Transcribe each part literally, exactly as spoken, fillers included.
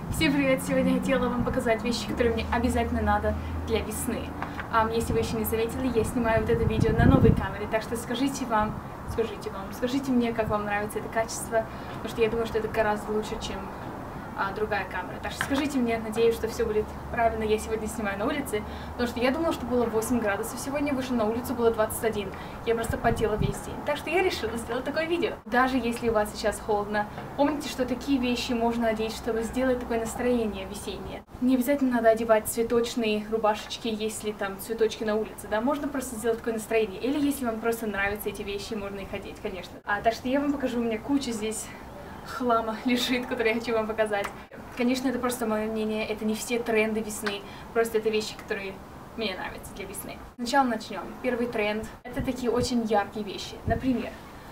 Всем привет! Сегодня я хотела вам показать вещи, которые мне обязательно надо для весны. Um, если вы еще не заметили, я снимаю вот это видео на новой камере, так что скажите вам, скажите вам, скажите мне, как вам нравится это качество, потому что я думаю, что это гораздо лучше, чем а, другая камера. Так что скажите мне, надеюсь, что все будет правильно. Я сегодня снимаю на улице, потому что я думала, что было восемь градусов. Сегодня вышла на улицу, было двадцать один. Я просто потела весь день. Так что я решила сделать такое видео. Даже если у вас сейчас холодно, помните, что такие вещи можно одеть, чтобы сделать такое настроение весеннее. Не обязательно надо одевать цветочные рубашечки, если там цветочки на улице, да, можно просто сделать такое настроение. Или если вам просто нравятся эти вещи, можно их одеть, конечно. А, так что я вам покажу, у меня куча здесь хлама лежит, который я хочу вам показать. Конечно, это просто мое мнение, это не все тренды весны, просто это вещи, которые мне нравятся для весны. Сначала начнем. Первый тренд — это такие очень яркие вещи. Например,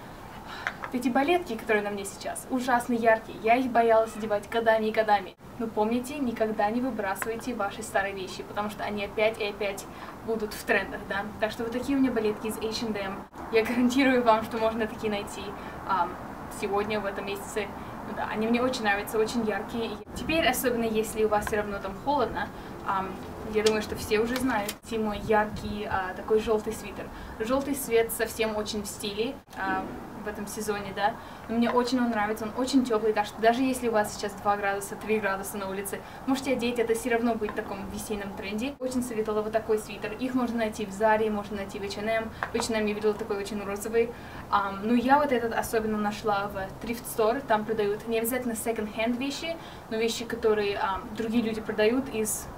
эти балетки, которые на мне сейчас, ужасно яркие. Я их боялась одевать годами и годами. Но помните, никогда не выбрасывайте ваши старые вещи, потому что они опять и опять будут в трендах, да? Так что вот такие у меня балетки из эйч энд эм. Я гарантирую вам, что можно такие найти um, сегодня, в этом месяце. Ну да, они мне очень нравятся, очень яркие. Теперь, особенно если у вас все равно там холодно, um, я думаю, что все уже знают, это мой яркий а, такой желтый свитер. Желтый цвет совсем очень в стиле а, в этом сезоне, да. Но мне очень он нравится, он очень теплый, так что даже если у вас сейчас два градуса, три градуса на улице, можете одеть, это все равно будет в таком весеннем тренде. Очень советовала вот такой свитер. Их можно найти в Заре, можно найти в эйч энд эм. В эйч энд эм я видела такой очень розовый. Um, ну, я вот этот особенно нашла в Thrift Store. Там продают не обязательно second-hand вещи, но вещи, которые um, другие люди продают из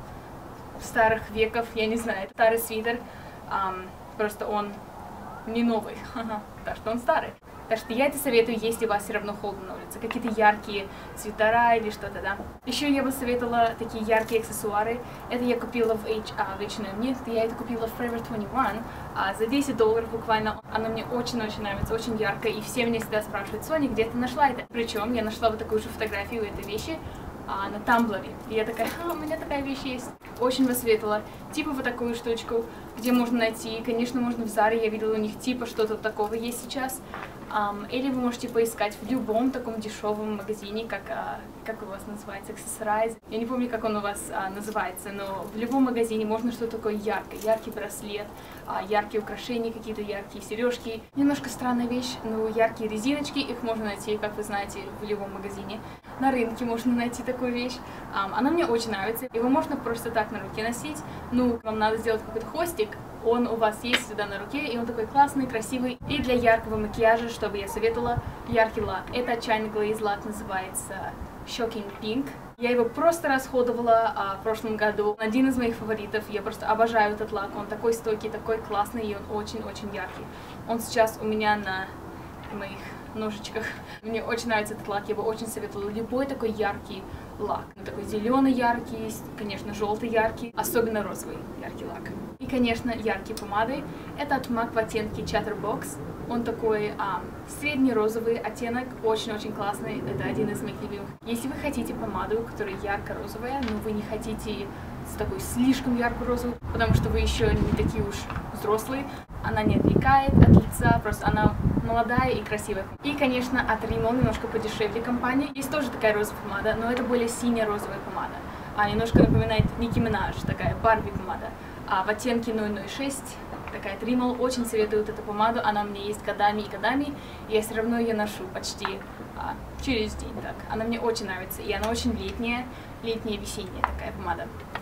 старых веков, я не знаю. Старый свитер, um, просто он не новый, так что он старый. Так что я это советую, если у вас все равно холодно на улице. Какие-то яркие свитера или что-то, да. Еще я бы советовала такие яркие аксессуары. Это я купила в эйч энд эм. Нет, я это купила в Forever двадцать один а, за десять долларов буквально. Оно мне очень-очень нравится, очень яркое. И все меня всегда спрашивают: Соня, где ты нашла это? Причем я нашла вот такую же фотографию этой вещи а, на Тамблере. И я такая: а, у меня такая вещь есть. Очень бы советовала. Типа вот такую штучку, где можно найти. Конечно, можно в Заре, я видела у них типа что-то такого есть сейчас. Um, или вы можете поискать в любом таком дешевом магазине, как, uh, как у вас называется, Accessorize. Я не помню, как он у вас uh, называется, но в любом магазине можно что-то такое яркое. Яркий браслет, uh, яркие украшения, какие-то яркие сережки. Немножко странная вещь, но яркие резиночки, их можно найти, как вы знаете, в любом магазине. На рынке можно найти такую вещь. Um, она мне очень нравится. Его можно просто так на руке носить. Ну, вам надо сделать какой-то хвостик. Он у вас есть всегда на руке, и он такой классный, красивый. И для яркого макияжа, чтобы я советовала, яркий лак. Это от China Glaze лак, называется Shocking Pink. Я его просто расходовала а, в прошлом году. Один из моих фаворитов. Я просто обожаю этот лак. Он такой стойкий, такой классный, и он очень-очень яркий. Он сейчас у меня на моих ножичках. Мне очень нравится этот лак, я бы очень советовала любой такой яркий лак. Такой зеленый яркий, конечно, желтый яркий, особенно розовый яркий лак. И, конечно, яркие помады. Это от MAC в оттенке Chatterbox. Он такой а, средний розовый оттенок, очень-очень классный, это один из моих любимых. Если вы хотите помаду, которая ярко-розовая, но вы не хотите с такой слишком ярко-розовой, потому что вы еще не такие уж взрослые, она не отвлекает от лица, просто она молодая и красивая. И, конечно, от Rimmel немножко подешевле компания. Есть тоже такая розовая помада, но это более синяя розовая помада. А немножко напоминает Nicki Minaj, такая Барби помада. А в оттенке ноль ноль шесть, такая от Rimmel, очень советуют эту помаду, она у меня есть годами и годами, и я все равно ее ношу почти а, через день. Так. Она мне очень нравится, и она очень летняя, летняя, весенняя такая помада.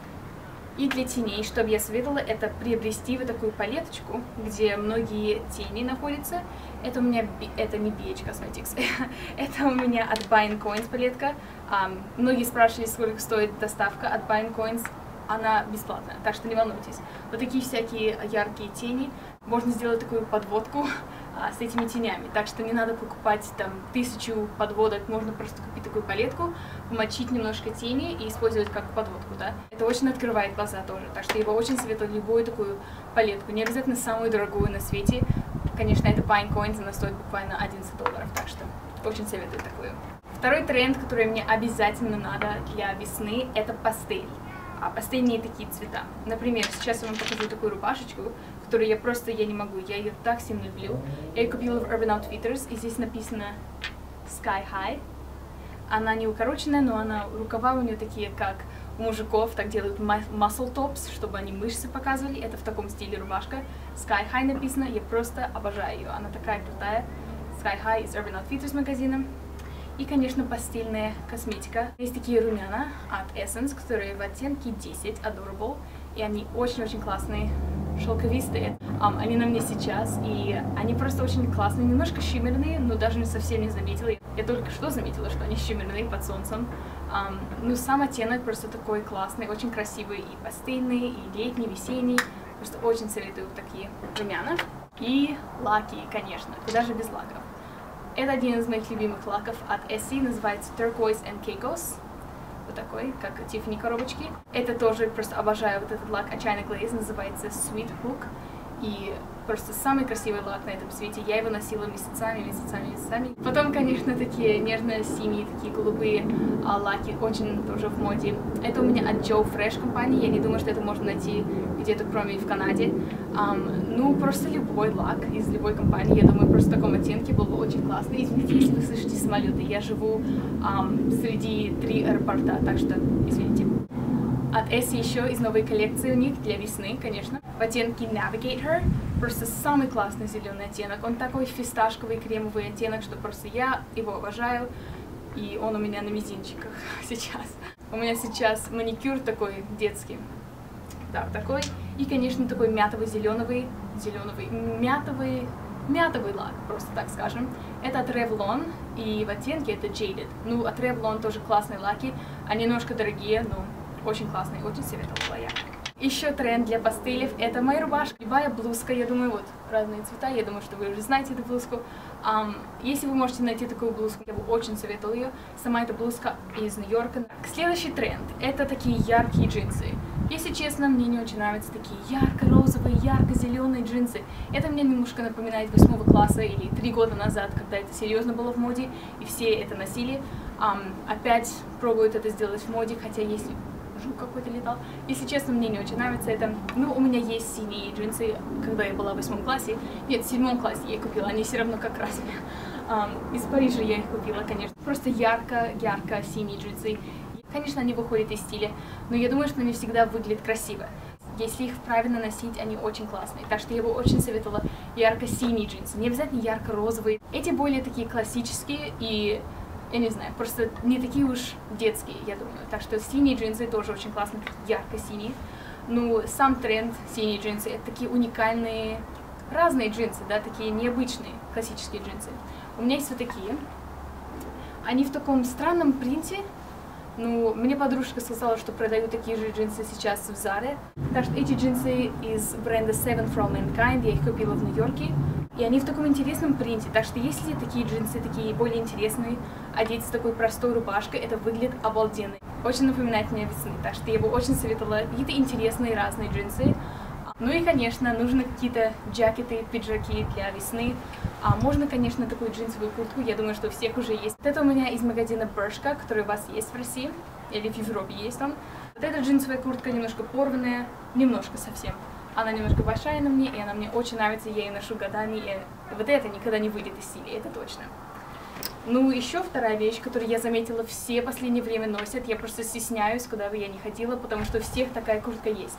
И для теней, что бы я советовала, это приобрести вот такую палеточку, где многие тени находятся. Это у меня, это не би эйч Cosmetics, это у меня от Buy and Coins палетка. Um, многие спрашивали, сколько стоит доставка от Buy and Coins. Она бесплатная, так что не волнуйтесь. Вот такие всякие яркие тени. Можно сделать такую подводку а, с этими тенями. Так что не надо покупать там тысячу подводок. Можно просто купить такую палетку, помочить немножко тени и использовать как подводку, да. Это очень открывает глаза тоже. Так что я бы очень советую любую такую палетку. Не обязательно самую дорогую на свете. Конечно, это Buy and Coins, она стоит буквально одиннадцать долларов. Так что очень советую такую. Второй тренд, который мне обязательно надо для весны, это пастель. А пастельные такие цвета. Например, сейчас я вам покажу такую рубашечку, которую я просто, я не могу, я ее так сильно люблю. Я ее купила в Urban Outfitters, и здесь написано Sky High. Она не укороченная, но она, рукава у нее такие, как у мужиков, так делают muscle tops, чтобы они мышцы показывали. Это в таком стиле рубашка. Sky High написано, я просто обожаю ее. Она такая крутая. Sky High из Urban Outfitters магазина. И, конечно, постельная косметика. Есть такие румяна от Essence, которые в оттенке десять, Adorable. И они очень-очень классные, шелковистые. Um, они на мне сейчас, и они просто очень классные, немножко шиммерные, но даже совсем не заметила. Я только что заметила, что они шиммерные под солнцем. Um, ну, сам оттенок просто такой классный, очень красивый, и пастельный, и летний, весенний. Просто очень советую такие румяна. И лаки, конечно, куда же без лаков. Это один из моих любимых лаков от Essie, называется Turquoise and Caicos. Вот такой, как Tiffany коробочки. Это тоже просто обожаю вот этот лак от China Glaze, называется Sweet Hook. И просто самый красивый лак на этом свете. Я его носила месяцами, месяцами, месяцами. Потом, конечно, такие нежно-синие, такие голубые а, лаки, очень тоже в моде. Это у меня от Joe Fresh компании. Я не думаю, что это можно найти где-то, кроме в Канаде. Um, ну, просто любой лак из любой компании. Я думаю, просто в таком оттенке был бы очень классный. Извините, если вы слышите самолеты. Я живу um, среди три аэропорта, так что извините. От Essie еще из новой коллекции у них для весны, конечно, в оттенке Navigator. Просто самый классный зеленый оттенок. Он такой фисташковый, кремовый оттенок, что просто я его обожаю. И он у меня на мизинчиках сейчас. У меня сейчас маникюр такой детский. Да, такой. И, конечно, такой мятовый, зеленый, зеленый, мятовый, мятовый лак, просто так скажем. Это от Revlon, и в оттенке это Jaded. Ну, от Revlon тоже классные лаки. Они немножко дорогие, но очень классные, очень советовала я. Еще тренд для пастелев — это моя рубашка. Любая блузка, я думаю, вот разные цвета, я думаю, что вы уже знаете эту блузку. Um, если вы можете найти такую блузку, я бы очень советовала ее. Сама эта блузка из Нью-Йорка. Следующий тренд — это такие яркие джинсы. Если честно, мне не очень нравятся такие ярко-розовые, ярко-зеленые джинсы. Это мне немножко напоминает восьмого класса или три года назад, когда это серьезно было в моде, и все это носили. Um, опять пробуют это сделать в моде, хотя если... жук какой-то летал. Если честно, мне не очень нравится это. Ну, у меня есть синие джинсы, когда я была в восьмом классе. Нет, в седьмом классе я их купила, они все равно как раз. Um, из Парижа я их купила, конечно. Просто ярко-ярко синие джинсы. Конечно, они выходят из стиля, но я думаю, что они всегда выглядят красиво. Если их правильно носить, они очень классные. Так что я бы очень советовала ярко-синие джинсы, не обязательно ярко-розовые. Эти более такие классические и... я не знаю, просто не такие уж детские, я думаю. Так что синие джинсы тоже очень классные, ярко-синие. Ну, сам тренд синие джинсы — это такие уникальные, разные джинсы, да, такие необычные классические джинсы. У меня есть вот такие. Они в таком странном принте. Ну, мне подружка сказала, что продают такие же джинсы сейчас в Zara. Так что эти джинсы из бренда Seven from Mankind, я их купила в Нью-Йорке. И они в таком интересном принте, так что если такие джинсы, такие более интересные, одеть с такой простой рубашкой, это выглядит обалденно. Очень напоминает мне весны, так что я бы очень советовала какие-то интересные разные джинсы. Ну и, конечно, нужны какие-то джакеты, пиджаки для весны. А можно, конечно, такую джинсовую куртку, я думаю, что у всех уже есть. Вот это у меня из магазина Bershka, который у вас есть в России, или в Европе есть он. Вот эта джинсовая куртка немножко порванная, немножко совсем. Она немножко большая на мне, и она мне очень нравится, я ее ношу годами, и вот это никогда не выйдет из стиля, это точно. Ну, еще вторая вещь, которую я заметила, все в последнее время носят, я просто стесняюсь, куда бы я ни ходила, потому что у всех такая куртка есть.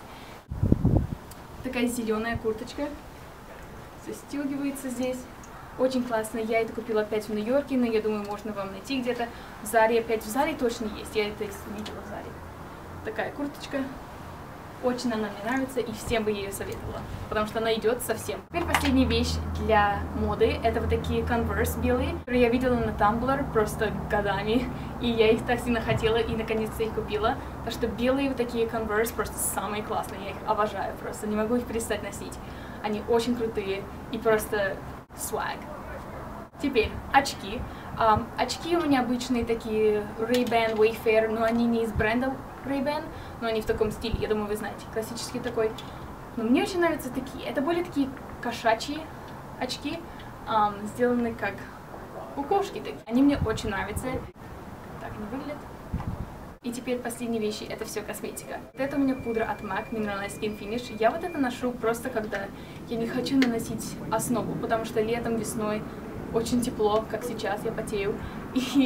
Такая зеленая курточка, застегивается здесь, очень классно. Я это купила опять в Нью-Йорке, но я думаю, можно вам найти где-то. В Заре опять, в Заре точно есть, я это видела в Заре. Такая курточка. Очень она мне нравится, и всем бы ее советовала, потому что она идет совсем. Теперь последняя вещь для моды. Это вот такие Converse белые, которые я видела на Tumblr просто годами, и я их так сильно хотела, и наконец-то их купила. Так что белые вот такие Converse просто самые классные, я их обожаю просто, не могу их перестать носить. Они очень крутые и просто swag. Теперь очки. Um, очки у меня обычные такие Ray-Ban, Wayfair, но они не из бренда Ray-Ban, но они в таком стиле, я думаю, вы знаете, классический такой. Но мне очень нравятся такие. Это более такие кошачьи очки, um, сделаны как у кошки такие. Они мне очень нравятся. Так они выглядят. И теперь последние вещи, это все косметика. Вот это у меня пудра от MAC, Mineralized Skin Finish. Я вот это ношу просто когда я не хочу наносить основу, потому что летом, весной очень тепло, как сейчас, я потею. И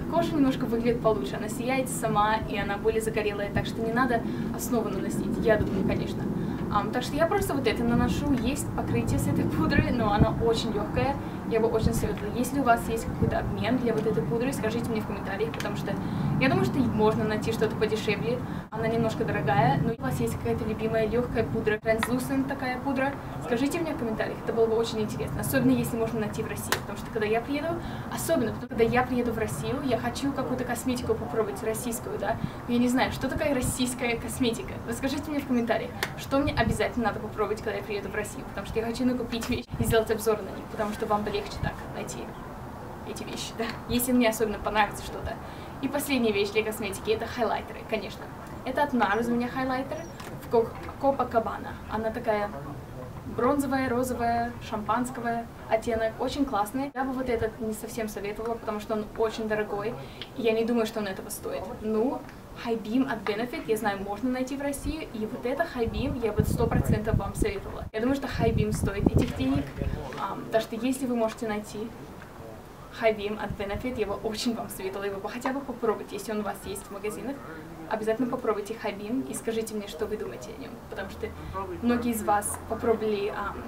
кожа немножко выглядит получше, она сияет сама, и она более загорелая, так что не надо основу наносить, я думаю, конечно. Um, так что я просто вот это наношу, есть покрытие с этой пудрой, но она очень легкая, я бы очень советовала. Если у вас есть какой-то обмен для вот этой пудры, скажите мне в комментариях, потому что я думаю, что можно найти что-то подешевле, она немножко дорогая, но если у вас есть какая-то любимая легкая пудра, translucent такая пудра, скажите мне в комментариях, это было бы очень интересно, особенно если можно найти в России, потому что когда я приеду, особенно когда я приеду в Россию, я хочу какую-то косметику попробовать, российскую, да, я не знаю, что такая российская косметика, вы скажите мне в комментариях, что мне обязательно надо попробовать, когда я приеду в Россию, потому что я хочу накупить вещи и сделать обзор на них, потому что вам бы легче так найти эти вещи, да, если мне особенно понравится что-то. И последняя вещь для косметики — это хайлайтеры, конечно. Это от NARS у меня хайлайтер в Copacabana. Она такая бронзовая, розовая, шампанского оттенок, очень классный. Я бы вот этот не совсем советовала, потому что он очень дорогой, и я не думаю, что он этого стоит. Ну, High Beam от Benefit, я знаю, можно найти в России, и вот это High Beam я бы сто процентов вам советовала. Я думаю, что High Beam стоит этих денег, um, так что если вы можете найти High Beam от Benefit, я бы очень вам советовала его хотя бы попробовать, если он у вас есть в магазинах. Обязательно попробуйте High Beam и скажите мне, что вы думаете о нем, потому что многие из вас попробовали um,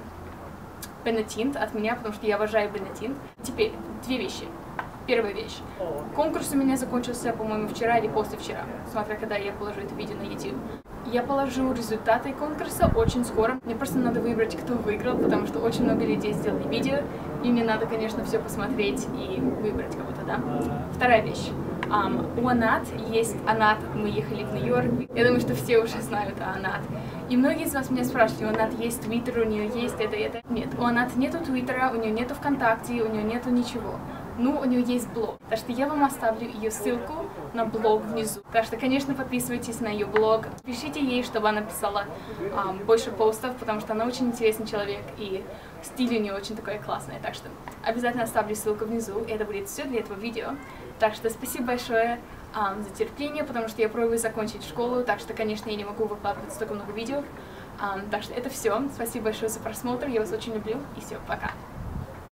Benetint от меня, потому что я обожаю Benetint. Теперь две вещи. Первая вещь. Конкурс у меня закончился, по-моему, вчера или послевчера, смотря когда я положу это видео на YouTube. Я положу результаты конкурса очень скоро. Мне просто надо выбрать, кто выиграл, потому что очень много людей сделали видео, и мне надо, конечно, все посмотреть и выбрать кого-то, да. Вторая вещь. Um, у Анат есть Анат, мы ехали в Нью-Йорк. Я думаю, что все уже знают о Анат. И многие из вас меня спрашивали, у Анат есть Твиттер, у нее есть это и это. Нет, у Анат нету Твиттера, у нее нету ВКонтакте, у нее нету ничего. Ну, у нее есть блог. Так что я вам оставлю ее ссылку на блог внизу. Так что, конечно, подписывайтесь на ее блог. Пишите ей, чтобы она писала um, больше постов, потому что она очень интересный человек, и стиль у нее очень такой классный. Так что обязательно оставлю ссылку внизу, и это будет все для этого видео. Так что спасибо большое um, за терпение, потому что я пробую закончить школу, так что, конечно, я не могу выкладывать столько много видео. Um, так что это все. Спасибо большое за просмотр, я вас очень люблю, и все, пока.